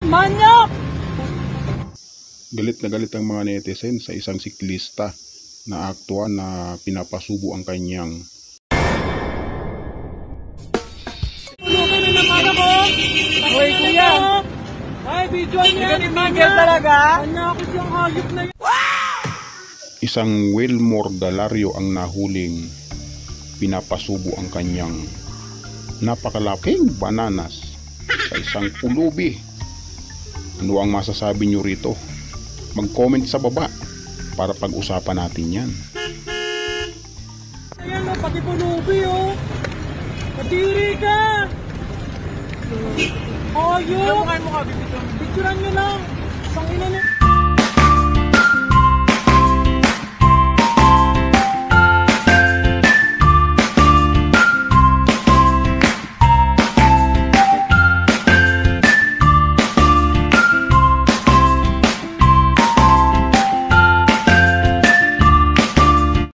Manyak! Galit na galit ang mga netizen sa isang siklista na aktwa na pinapasubo ang kanyang Tulungan na naman ako! Hoy, kuya! Ay, video niya! Tigil talaga! Kanya ako siyang hayop na yun! isang Wilmore Galario ang nahuling pinapasubo ang kanyang napakalaking bananas sa isang pulubi. Ano ang masasabi nyo rito? Mag-comment sa baba para pag-usapan natin yan. Ayan o, pati pulubi o! Kadiri ka! Hayop! Picturean nyo lang! Isang ina na!